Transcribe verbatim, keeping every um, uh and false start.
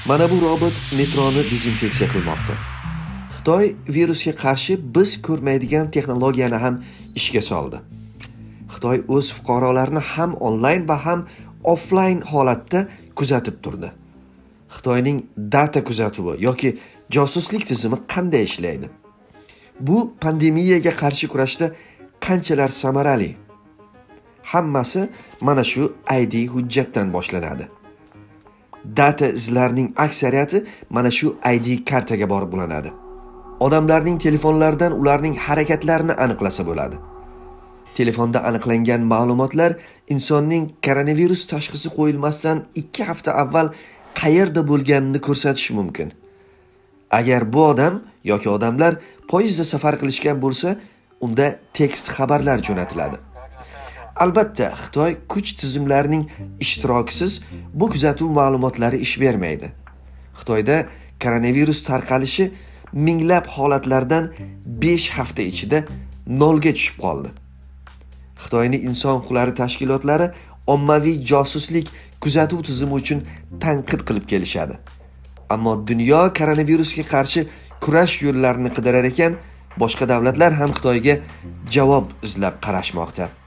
Mana bu robot metroni dezinfeksiya qilmoqda. Xitoy virusga qarshi biz ko'rmaydigan texnologiyani ham ishga soldi. Xitoy o'z fuqarolarini ham onlayn va ham offlayn holatda kuzatib turdi. Xitoyning data kuzatuvi yoki josuslik tizimi qanday ishlaydi? Bu pandemiyaga qarshi kurashda qanchalar samarali? Hammasi mana shu I D hujjatdan boshlanadi. Data izlarining aksariyati mana shu I D kartaga borib ulanadi. Odamlarning telefonlaridan ularning harakatlarini aniqlasa bo'ladi. Telefonda aniqlangan ma'lumotlar insonning koronavirus tashxisi qo'yilmasdan ikki hafta avval qayerda bo'lganini ko'rsatishi mumkin. Agar bu odam yoki odamlar poyezdda safar qilishgan bo'lsa, unda tekst xabarlar jo'natiladi. Albatta, Xitoy kuch tizimlarining ishtirokisiz bu kuzatuv ma'lumotlari ish bermaydi. Xitoyda koronavirus tarqalishi minglab holatlardan besh hafta ichida nolga tushib qoldi. Xitoyning inson huquqlari tashkilotlari ommaviy josuslik kuzatuv tizimi uchun tanqid qilib kelishadi. Ammo dunyo koronavirusga qarshi kurash yo'llarini qidirar ekan, boshqa davlatlar ham Xitoyga javob izlab qarashmoqda.